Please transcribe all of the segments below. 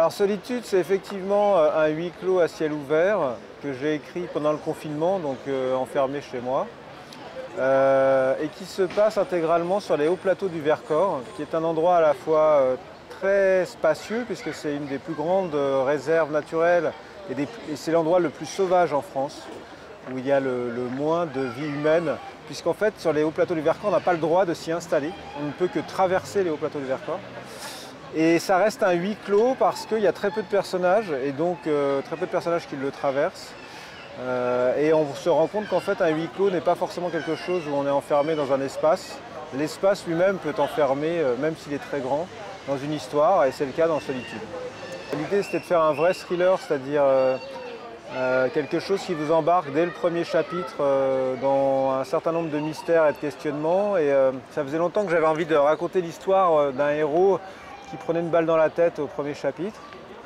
Alors Solitude, c'est effectivement un huis clos à ciel ouvert que j'ai écrit pendant le confinement, donc enfermé chez moi, et qui se passe intégralement sur les hauts plateaux du Vercors, qui est un endroit à la fois très spacieux, puisque c'est une des plus grandes réserves naturelles, et c'est l'endroit le plus sauvage en France, où il y a le moins de vie humaine, puisqu'en fait sur les hauts plateaux du Vercors, on n'a pas le droit de s'y installer, on ne peut que traverser les hauts plateaux du Vercors. Et ça reste un huis clos parce qu'il y a très peu de personnages, et donc très peu de personnages qui le traversent. Et on se rend compte qu'en fait un huis clos n'est pas forcément quelque chose où on est enfermé dans un espace. L'espace lui-même peut enfermer, même s'il est très grand, dans une histoire, et c'est le cas dans Solitude. L'idée c'était de faire un vrai thriller, c'est-à-dire quelque chose qui vous embarque dès le premier chapitre dans un certain nombre de mystères et de questionnements. Et ça faisait longtemps que j'avais envie de raconter l'histoire d'un héros qui prenait une balle dans la tête au premier chapitre.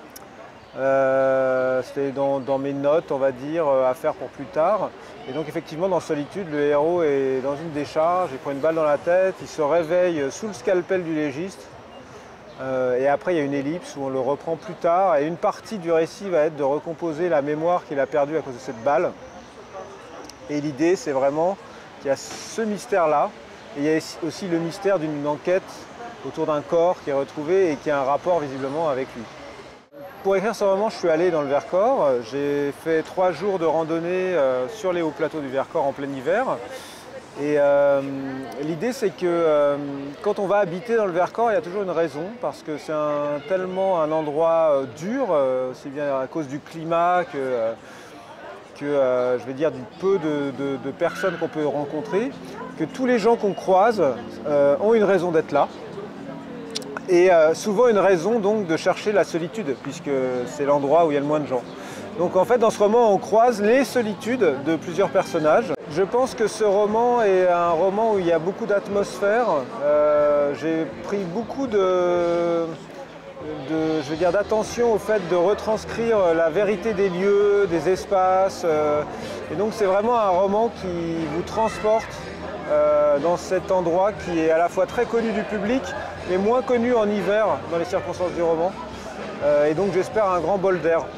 C'était dans mes notes, on va dire, à faire pour plus tard. Et donc effectivement, dans Solitude, le héros est dans une décharge, il prend une balle dans la tête, il se réveille sous le scalpel du légiste. Et après, il y a une ellipse où on le reprend plus tard. Et une partie du récit va être de recomposer la mémoire qu'il a perdue à cause de cette balle. Et l'idée, c'est vraiment qu'il y a ce mystère-là. Et il y a aussi le mystère d'une enquête autour d'un corps qui est retrouvé et qui a un rapport visiblement avec lui. Pour écrire ce roman, je suis allé dans le Vercors. J'ai fait 3 jours de randonnée sur les hauts plateaux du Vercors en plein hiver. Et l'idée, c'est que quand on va habiter dans le Vercors, il y a toujours une raison, parce que c'est tellement un endroit dur, aussi bien à cause du climat que je vais dire, du peu de personnes qu'on peut rencontrer, que tous les gens qu'on croise ont une raison d'être là. Et souvent une raison donc de chercher la solitude, puisque c'est l'endroit où il y a le moins de gens. Donc en fait dans ce roman on croise les solitudes de plusieurs personnages. Je pense que ce roman est un roman où il y a beaucoup d'atmosphère. J'ai pris beaucoup d'attention au fait de retranscrire la vérité des lieux, des espaces. Et donc c'est vraiment un roman qui vous transporte dans cet endroit qui est à la fois très connu du public, mais moins connu en hiver dans les circonstances du roman. Et donc j'espère un grand bol d'air.